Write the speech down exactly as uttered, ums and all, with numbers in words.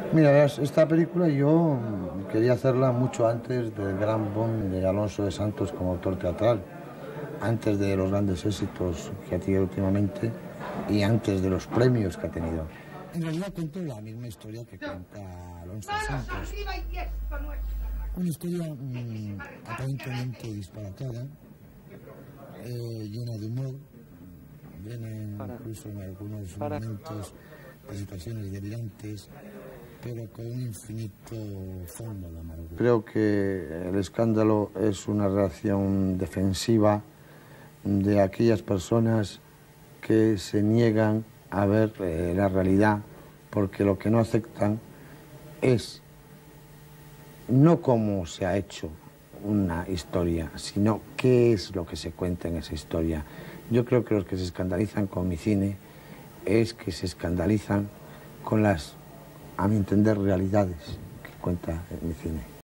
Mira, esta película yo quería hacerla mucho antes del gran boom de Alonso de Santos como autor teatral, antes de los grandes éxitos que ha tenido últimamente y antes de los premios que ha tenido. En realidad cuento la misma historia que cuenta Alonso de Santos. Una historia mmm, aparentemente disparatada, eh, llena de humor, llena incluso en algunos momentos de situaciones delirantes, pero con un infinito fondo de amargura. Creo que el escándalo es una reacción defensiva de aquellas personas que se niegan a ver eh, la realidad, porque lo que no aceptan es no cómo se ha hecho una historia, sino qué es lo que se cuenta en esa historia. Yo creo que los que se escandalizan con mi cine es que se escandalizan con las, a mi entender, realidades que cuenta mi cine.